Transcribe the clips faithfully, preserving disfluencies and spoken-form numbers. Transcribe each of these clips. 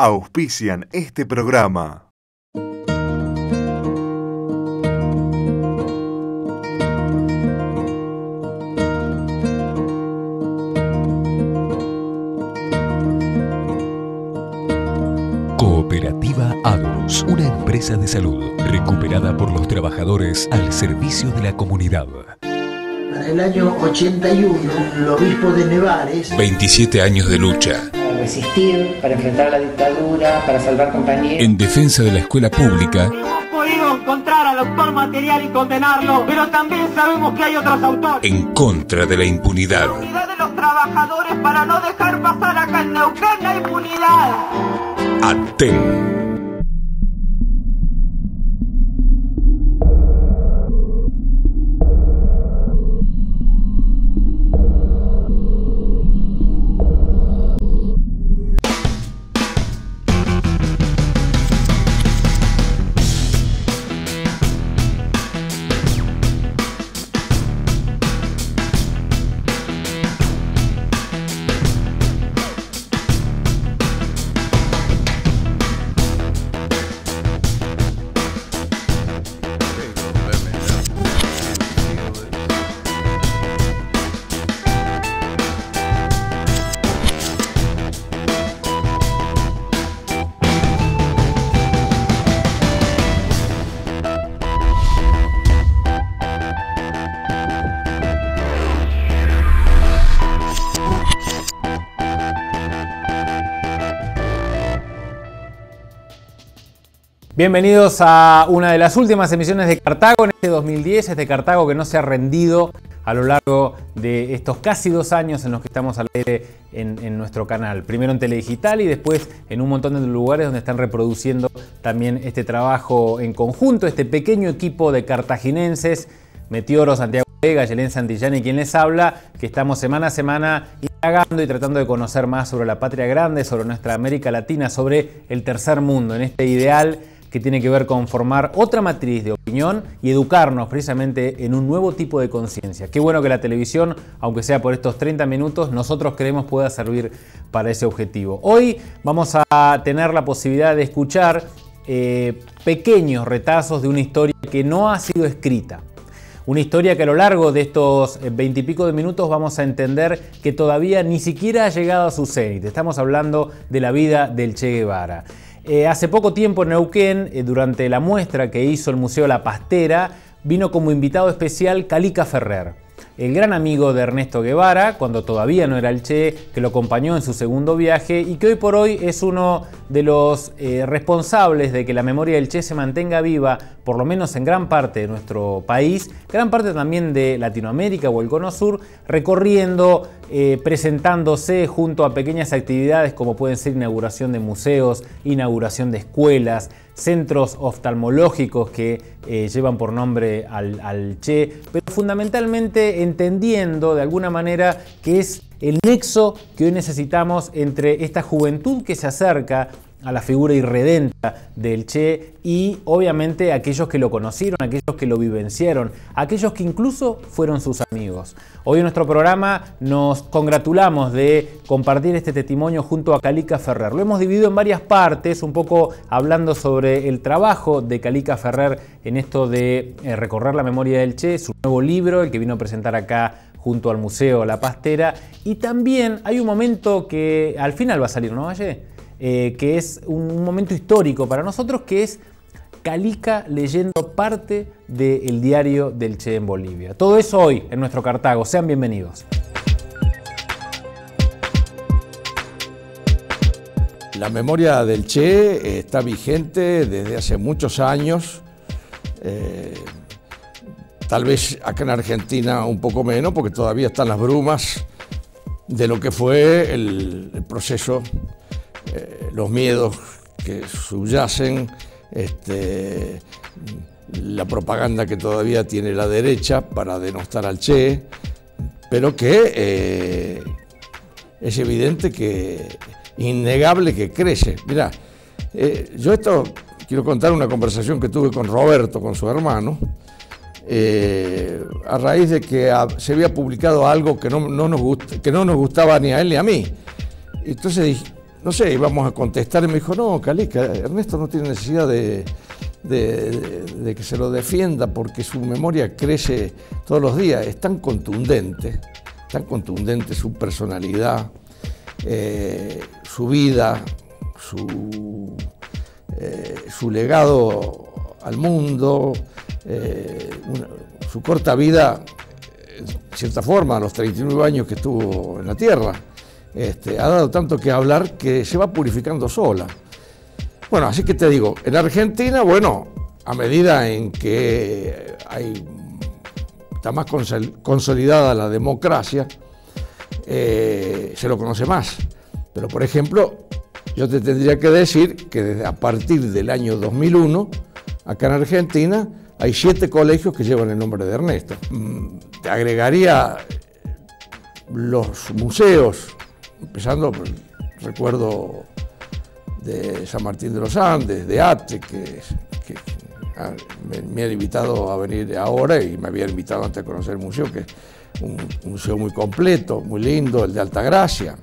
auspician este programa. Cooperativa Agros, una empresa de salud recuperada por los trabajadores al servicio de la comunidad. Para el año ochenta y uno, el obispo de Nevares... veintisiete años de lucha. Para resistir, para enfrentar la dictadura, para salvar compañeros. En defensa de la escuela pública. Hemos podido encontrar al autor material y condenarlo, pero también sabemos que hay otros autores. En contra de la impunidad. La unidad de los trabajadores para no dejar pasar acá en Neuquén la impunidad. Aten. Bienvenidos a una de las últimas emisiones de Cartago en este dos mil diez, este Cartago que no se ha rendido a lo largo de estos casi dos años en los que estamos al aire en, en nuestro canal. Primero en Teledigital y después en un montón de lugares donde están reproduciendo también este trabajo en conjunto, este pequeño equipo de cartaginenses, Meteoro, Santiago Vega, Yelén Santillán, quien les habla, que estamos semana a semana indagando y tratando de conocer más sobre la patria grande, sobre nuestra América Latina, sobre el tercer mundo, en este ideal que tiene que ver con formar otra matriz de opinión y educarnos precisamente en un nuevo tipo de conciencia. Qué bueno que la televisión, aunque sea por estos treinta minutos, nosotros creemos pueda servir para ese objetivo. Hoy vamos a tener la posibilidad de escuchar eh, pequeños retazos de una historia que no ha sido escrita. Una historia que a lo largo de estos veintipico de minutos vamos a entender que todavía ni siquiera ha llegado a su cenit. Estamos hablando de la vida del Che Guevara. Eh, hace poco tiempo en Neuquén, eh, durante la muestra que hizo el Museo La Pastera, vino como invitado especial Calica Ferrer, el gran amigo de Ernesto Guevara, cuando todavía no era el Che, que lo acompañó en su segundo viaje y que hoy por hoy es uno de los eh, responsables de que la memoria del Che se mantenga viva, por lo menos en gran parte de nuestro país, gran parte también de Latinoamérica o el Cono Sur, recorriendo, eh, presentándose junto a pequeñas actividades como pueden ser inauguración de museos, inauguración de escuelas, centros oftalmológicos que eh, llevan por nombre al, al Che, pero fundamentalmente entendiendo de alguna manera que es el nexo que hoy necesitamos entre esta juventud que se acerca a la figura irredenta del Che y obviamente aquellos que lo conocieron, aquellos que lo vivenciaron, aquellos que incluso fueron sus amigos. Hoy en nuestro programa nos congratulamos de compartir este testimonio junto a Calica Ferrer. Lo hemos dividido en varias partes, un poco hablando sobre el trabajo de Calica Ferrer en esto de eh, recorrer la memoria del Che, su nuevo libro, el que vino a presentar acá junto al Museo La Pastera. Y también hay un momento que al final va a salir, ¿no, Valle? Eh, que es un momento histórico para nosotros, que es Calica leyendo parte del diario del Che en Bolivia. Todo eso hoy en nuestro Cartago. Sean bienvenidos. La memoria del Che está vigente desde hace muchos años. Eh, tal vez acá en Argentina un poco menos, porque todavía están las brumas de lo que fue el, el proceso. Eh, los miedos que subyacen, este, la propaganda que todavía tiene la derecha para denostar al Che, pero que eh, es evidente que, innegable que crece. Mirá, eh, yo esto quiero contar una conversación que tuve con Roberto, con su hermano, eh, a raíz de que a, se había publicado algo que no, no nos gust, que no nos gustaba ni a él ni a mí. Entonces dije, no sé, íbamos a contestar y me dijo, no, Calica, Ernesto no tiene necesidad de, de, de, de que se lo defienda porque su memoria crece todos los días. Es tan contundente, tan contundente su personalidad, eh, su vida, su, eh, su legado al mundo, eh, una, su corta vida, en cierta forma, a los treinta y nueve años que estuvo en la Tierra. Este, ha dado tanto que hablar que se va purificando sola. Bueno, así que te digo, en Argentina, bueno, a medida en que hay, está más consolidada la democracia, eh, se lo conoce más. Pero, por ejemplo, yo te tendría que decir que desde a partir del año dos mil uno, acá en Argentina, hay siete colegios que llevan el nombre de Ernesto. Te agregaría los museos, empezando por el recuerdo de San Martín de los Andes, de Ate, que, que me, me han invitado a venir ahora y me habían invitado antes a conocer el museo, que es un, un museo muy completo, muy lindo, el de Altagracia.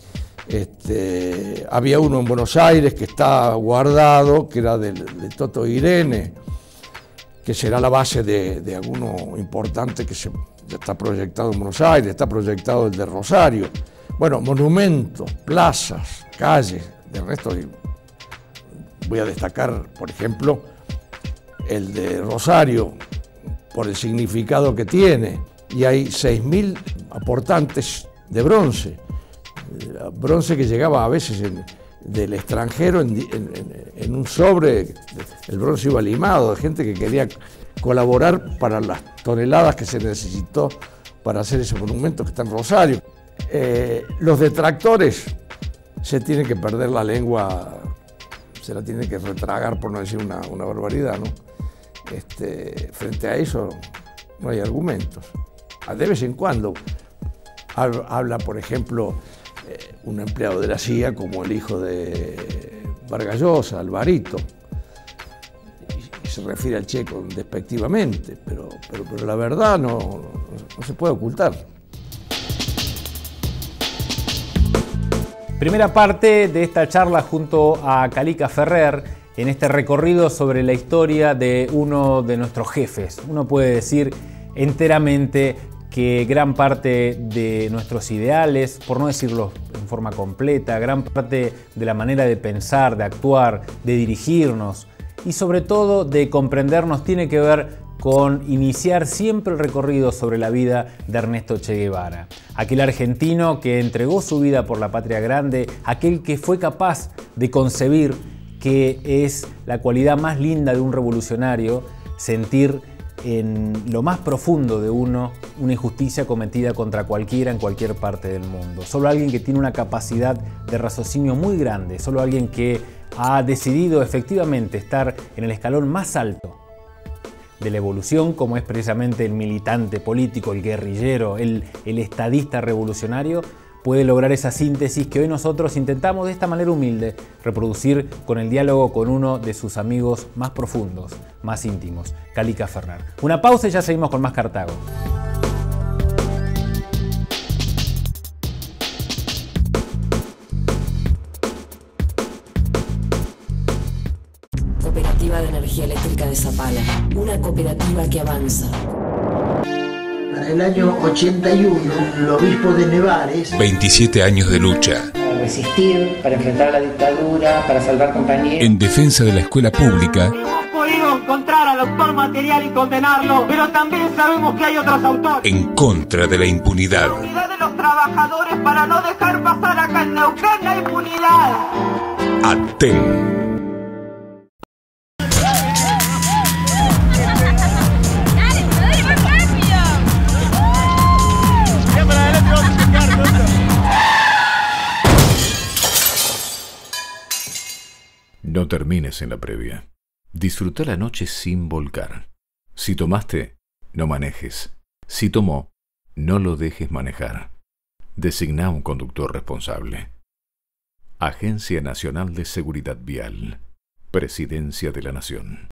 Este, había uno en Buenos Aires que está guardado, que era de, de Toto Irene, que será la base de, de alguno importante que se, ya está proyectado en Buenos Aires, está proyectado el de Rosario. Bueno, monumentos, plazas, calles de Ernesto. Voy a destacar, por ejemplo, el de Rosario, por el significado que tiene. Y hay seis mil aportantes de bronce. Bronce que llegaba a veces en, del extranjero en, en, en un sobre. El bronce iba limado, de gente que quería colaborar para las toneladas que se necesitó para hacer ese monumento que está en Rosario. Eh, los detractores se tienen que perder la lengua, se la tienen que retragar, por no decir una, una barbaridad, ¿no? Este, frente a eso no hay argumentos. De vez en cuando habla, por ejemplo, eh, un empleado de la C I A como el hijo de Vargas Llosa, Alvarito, y, y se refiere al Che despectivamente, pero, pero, pero la verdad no, no, no se puede ocultar. Primera parte de esta charla junto a Calica Ferrer en este recorrido sobre la historia de uno de nuestros jefes. Uno puede decir enteramente que gran parte de nuestros ideales, por no decirlo en forma completa, gran parte de la manera de pensar, de actuar, de dirigirnos y sobre todo de comprendernos tiene que ver con iniciar siempre el recorrido sobre la vida de Ernesto Che Guevara. Aquel argentino que entregó su vida por la patria grande, aquel que fue capaz de concebir que es la cualidad más linda de un revolucionario, sentir en lo más profundo de uno una injusticia cometida contra cualquiera en cualquier parte del mundo. Solo alguien que tiene una capacidad de raciocinio muy grande, solo alguien que ha decidido efectivamente estar en el escalón más alto de la evolución, como es precisamente el militante político, el guerrillero, el, el estadista revolucionario, puede lograr esa síntesis que hoy nosotros intentamos de esta manera humilde reproducir con el diálogo con uno de sus amigos más profundos, más íntimos, Calica Ferrer. Una pausa y ya seguimos con más Cartago. Cooperativa de Energía Eléctrica de Zapala, una cooperativa que avanza. Para el año ochenta y uno, el obispo de Nevares... veintisiete años de lucha. Para resistir, para enfrentar la dictadura, para salvar compañías. En defensa de la escuela pública. Hemos podido encontrar al autor material y condenarlo, pero también sabemos que hay otros autores. En contra de la impunidad. La unidad de los trabajadores para no dejar pasar acá en Neuquén la impunidad. Aten. No termines en la previa. Disfruta la noche sin volcar. Si tomaste, no manejes. Si tomó, no lo dejes manejar. Designa un conductor responsable. Agencia Nacional de Seguridad Vial. Presidencia de la Nación.